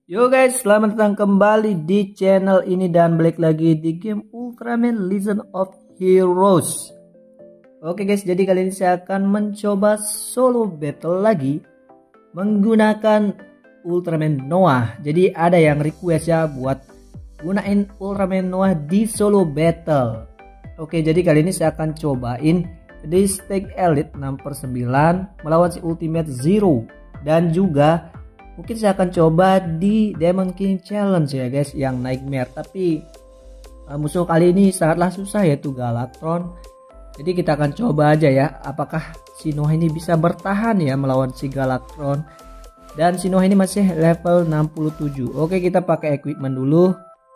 Yo guys, selamat datang kembali di channel ini dan balik lagi di game Ultraman Legend of Heroes. Oke guys, jadi kali ini saya akan mencoba solo battle lagi menggunakan Ultraman Noah. Jadi ada yang request ya buat gunain Ultraman Noah di solo battle. Oke, jadi kali ini saya akan cobain di Stake Elite 6/9 melawan si Ultimate Zero, dan juga mungkin saya akan coba di Demon King Challenge ya guys, yang Nightmare. Tapi musuh kali ini sangatlah susah, yaitu Galactron. Jadi kita akan coba aja ya, apakah si Noah ini bisa bertahan ya melawan si Galactron. Dan si Noah ini masih level 67. Oke, kita pakai equipment dulu.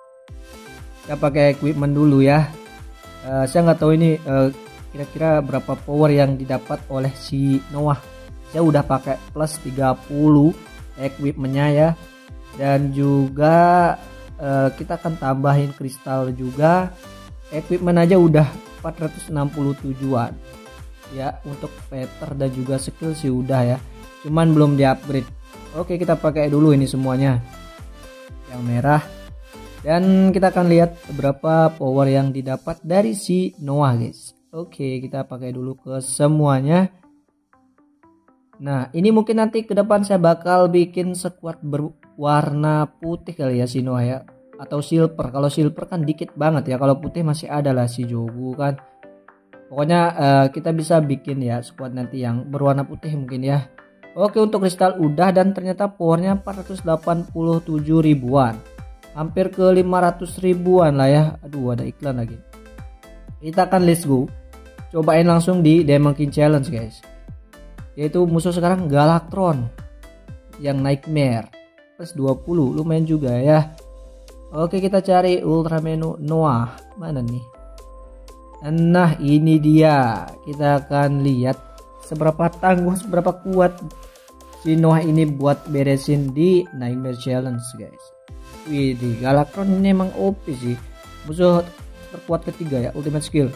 Ya. Saya nggak tahu ini kira-kira berapa power yang didapat oleh si Noah. Saya udah pakai plus 30 equipmentnya ya, dan juga kita akan tambahin kristal juga. Equipment aja udah 467an ya, untuk Peter dan juga skill sih udah ya, cuman belum di upgrade. Oke, kita pakai dulu ini semuanya yang merah, dan kita akan lihat berapa power yang didapat dari si Noah guys. Oke, kita pakai dulu ke semuanya. Nah, ini mungkin nanti ke depan saya bakal bikin squad berwarna putih kali ya si Noah ya, atau silver. Kalau silver kan dikit banget ya, kalau putih masih ada lah si Jobu kan. Pokoknya kita bisa bikin ya squad nanti yang berwarna putih mungkin ya. Oke, untuk kristal udah, dan ternyata powernya 487 ribuan, hampir ke 500 ribuan lah ya. Aduh, ada iklan lagi. Kita akan let's go cobain langsung di Demon King Challenge guys, yaitu musuh sekarang Galactron yang Nightmare plus 20, lumayan juga ya. Oke, kita cari Ultraman Noah, mana nih? Nah, ini dia. Kita akan lihat seberapa tangguh, seberapa kuat si Noah ini buat beresin di Nightmare Challenge guys. Wih, di Galactron ini emang OP sih, musuh terkuat ketiga ya, ultimate skill.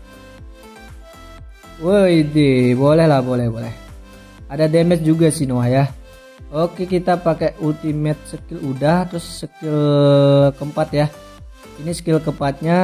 Wih, boleh lah, boleh. Ada damage juga sih Noah ya. Oke, kita pakai ultimate skill udah, terus skill keempat ya. Ini skill keempatnya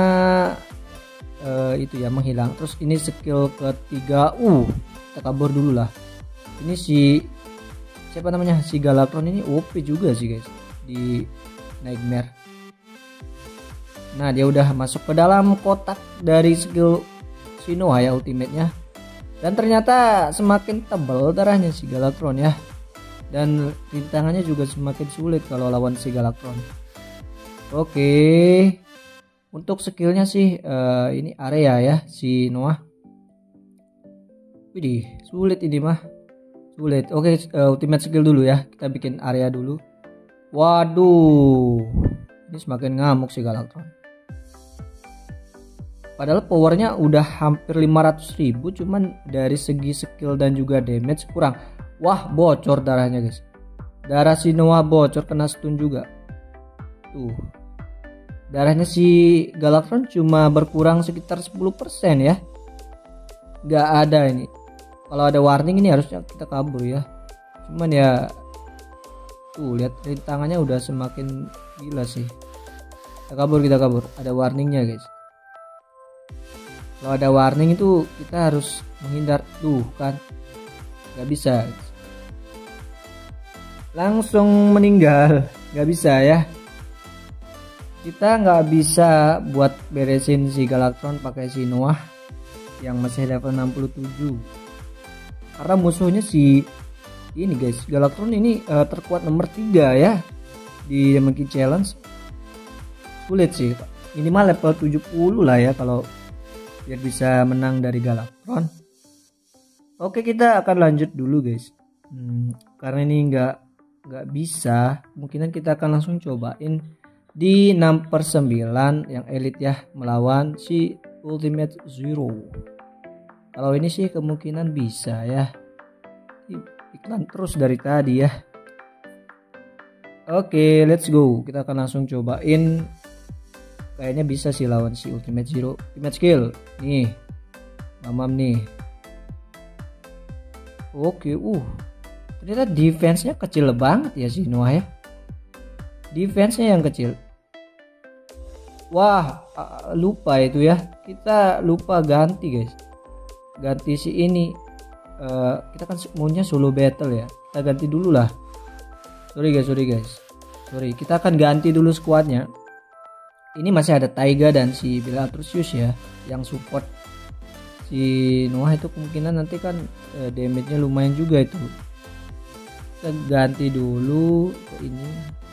itu ya, menghilang. Terus ini skill ketiga, kita kabur dulu lah. Ini si siapa namanya, si Galactron ini OP juga sih guys di Nightmare. Nah, dia udah masuk ke dalam kotak dari skill si Noah ya, ultimate-nya. Dan ternyata semakin tebal darahnya si Galactron ya, dan rintangannya juga semakin sulit kalau lawan si Galactron. Oke, untuk skillnya sih ini area ya si Noah. Widih, sulit ini mah, sulit. Oke, ultimate skill dulu ya, kita bikin area dulu. Waduh, ini semakin ngamuk si Galactron. Padahal powernya udah hampir 500 ribu, cuman dari segi skill dan juga damage kurang. Wah, bocor darahnya guys. Darah si Noah bocor, kena stun juga. Tuh, darahnya si Galactron cuma berkurang sekitar 10% ya. Gak ada ini. Kalau ada warning ini harusnya kita kabur ya. Cuman ya, tuh lihat rintangannya udah semakin gila sih. Kita kabur. Ada warningnya guys. Kalau ada warning itu kita harus menghindar. Tuh kan, nggak bisa, langsung meninggal, nggak bisa ya. Kita nggak bisa buat beresin si Galactron pakai si Noah yang masih level 67, karena musuhnya si ini guys, Galactron ini terkuat nomor 3 ya di Demon King Challenge. Sulit sih, minimal level 70 lah ya kalau biar bisa menang dari Galactron. Oke, kita akan lanjut dulu guys. Karena ini nggak bisa, kemungkinan kita akan langsung cobain di 6/9 yang elite ya, melawan si Ultimate Zero. Kalau ini sih kemungkinan bisa ya. Iklan terus dari tadi ya. Oke, let's go. Kita akan langsung cobain. Kayaknya bisa sih lawan si Ultimate Zero. Ultimate skill nih, mamam nih. Oke, ternyata defense-nya kecil banget ya si Noah ya. defense-nya yang kecil. Wah, lupa itu ya. Kita lupa ganti guys. Ganti si ini. Kita kan maunya solo battle ya. Kita ganti dulu lah. Sorry guys. Kita akan ganti dulu squadnya. Ini masih ada Taiga dan si Bellatricious ya, yang support. Si Noah itu kemungkinan nanti kan damage-nya lumayan juga itu. Kita ganti dulu ke ini.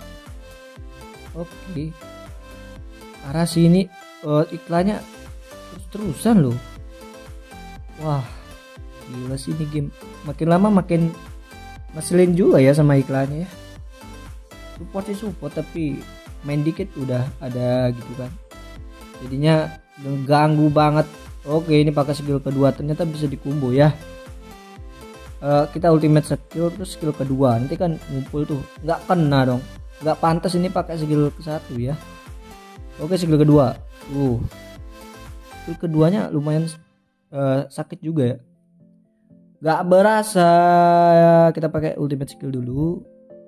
Oke. Arah sini iklannya terus-terusan loh. Wah, gila sih ini game. Makin lama makin ngeselin juga ya sama iklannya ya. Support tapi main dikit udah ada gitu kan. Jadinya mengganggu banget. Oke, ini pakai skill kedua ternyata bisa dikumbo ya. Kita ultimate skill terus skill kedua nanti kan ngumpul tuh, nggak kena dong, nggak pantas ini pakai skill ke satu ya. Oke, skill kedua, skill keduanya lumayan sakit juga ya, nggak berasa. Kita pakai ultimate skill dulu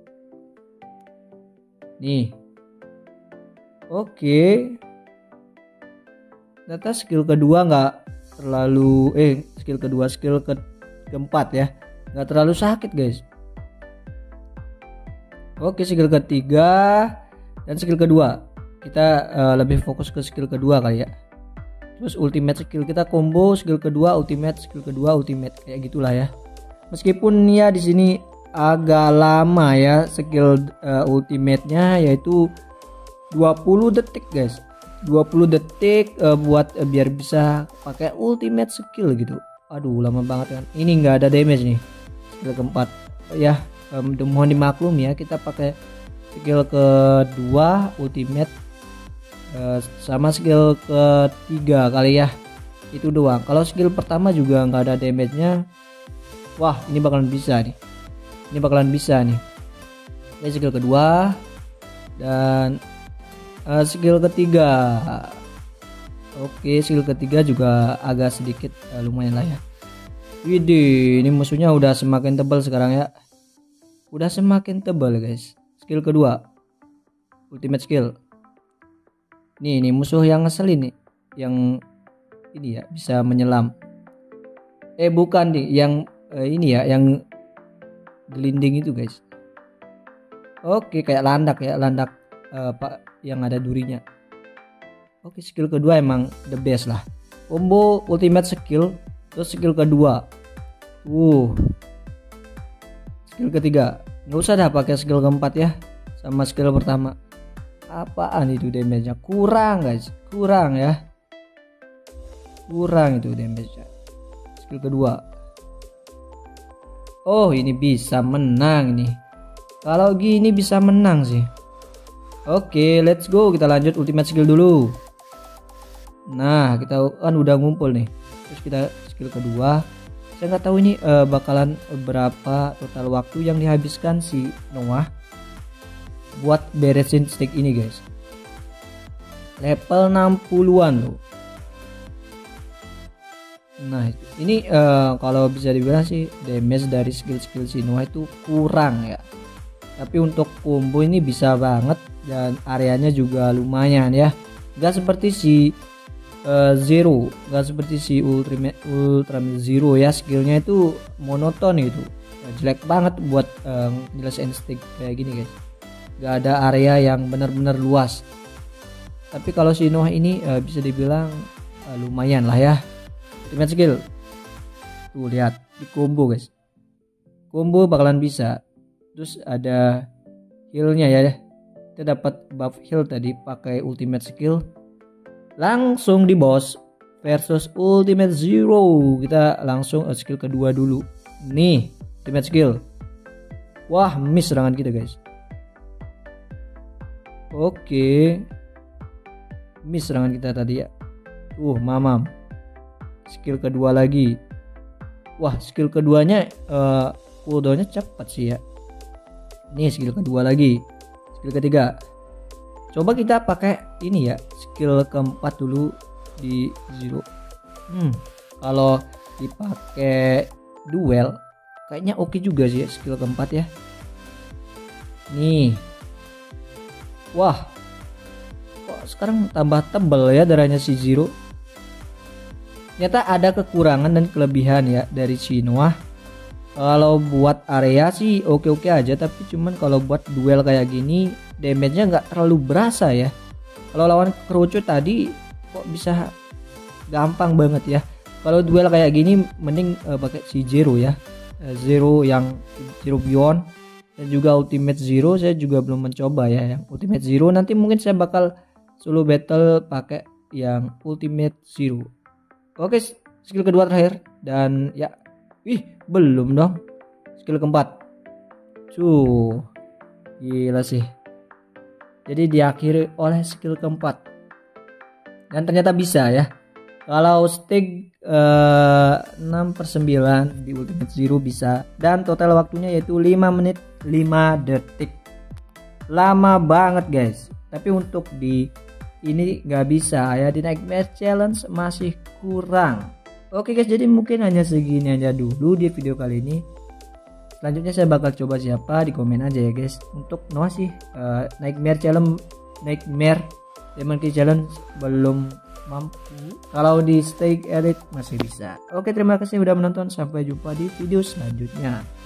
nih. Oke, ternyata skill kedua nggak terlalu skill keempat ya, nggak terlalu sakit guys. Oke, skill ketiga dan skill kedua kita lebih fokus ke skill kedua kali ya. Terus ultimate skill kita combo skill kedua ultimate kayak gitulah ya. Meskipun ya di sini agak lama ya skill ultimate-nya, yaitu 20 detik guys. 20 detik buat biar bisa pakai ultimate skill gitu. Aduh, lama banget kan. Ini nggak ada damage nih. Skill keempat ya, mohon dimaklum ya, kita pakai skill kedua ultimate sama skill ketiga kali ya. Itu doang. Kalau skill pertama juga nggak ada damage-nya. Wah, ini bakalan bisa nih. Ini skill kedua dan skill ketiga. Oke, skill ketiga juga agak sedikit lumayan lah ya. Widih, ini musuhnya udah semakin tebal sekarang ya. Udah semakin tebal guys. Skill kedua ultimate skill. Nih musuh yang ngeselin nih, yang ini ya bisa menyelam. Bukan nih, yang ini ya, yang gelinding itu guys. Oke, kayak landak ya, Pak, yang ada durinya. Oke, skill kedua emang the best lah. Combo ultimate skill terus skill kedua. Skill ketiga. Nggak usah dah pakai skill keempat ya, sama skill pertama. Apaan itu damage-nya? Kurang guys, kurang ya. Kurang itu damage-nya. Skill kedua. Oh, ini bisa menang nih. Kalau gini bisa menang sih. Oke, let's go. Kita lanjut ultimate skill dulu. Nah, kita kan udah ngumpul nih. Terus kita skill kedua. Saya nggak tahu ini bakalan berapa total waktu yang dihabiskan si Noah buat beresin stick ini guys. Level 60-an loh. Nah, ini kalau bisa dibilang sih damage dari skill si Noah itu kurang ya. Tapi untuk combo ini bisa banget dan areanya juga lumayan ya. Gak seperti si Zero, gak seperti si Ultimate Zero ya, skillnya itu monoton itu, jelek banget buat nyelesain stick kayak gini guys. Gak ada area yang benar-benar luas. Tapi kalau si Noah ini bisa dibilang lumayan lah ya. Ultimate skill tuh, lihat di combo guys, combo bakalan bisa. Terus ada healnya ya, kita dapat buff heal tadi pakai ultimate skill. Langsung di boss versus ultimate Zero. Kita langsung skill kedua dulu. Nih, ultimate skill. Wah, miss serangan kita guys. Oke, miss serangan kita tadi ya. Mamam. Skill kedua lagi. Wah, skill keduanya cooldownnya cepat sih ya. Nih, skill kedua lagi. Skill ketiga. Coba kita pakai ini ya, skill keempat dulu di Zero. Kalau dipakai duel kayaknya oke juga sih ya, skill keempat ya. Nih, Wah, kok sekarang tambah tebel ya darahnya si Zero. Ternyata ada kekurangan dan kelebihan ya dari si Noah. Kalau buat area sih oke-oke aja, tapi cuman kalau buat duel kayak gini damage-nya nggak terlalu berasa ya. Kalau lawan kerucut tadi kok bisa gampang banget ya. Kalau duel kayak gini mending pakai si Zero ya. Zero yang Zero Beyond dan juga Ultimate Zero saya juga belum mencoba ya. Yang Ultimate Zero nanti mungkin saya bakal solo battle pakai yang Ultimate Zero. Oke, skill kedua terakhir dan ya, belum dong. Skill keempat. Gila sih. Jadi diakhiri oleh skill keempat. Dan ternyata bisa ya. Kalau stick 6/9 di Ultimate Zero bisa. Dan total waktunya yaitu 5 menit 5 detik. Lama banget guys. Tapi untuk di ini nggak bisa ya, di Nightmare Challenge masih kurang. Oke guys, jadi mungkin hanya segini aja dulu di video kali ini. Selanjutnya saya bakal coba siapa di komen aja ya guys. Untuk Noah sih Nightmare Demon Key Challenge belum mampu. Kalau di Stake Elite masih bisa. Oke, terima kasih udah menonton, sampai jumpa di video selanjutnya.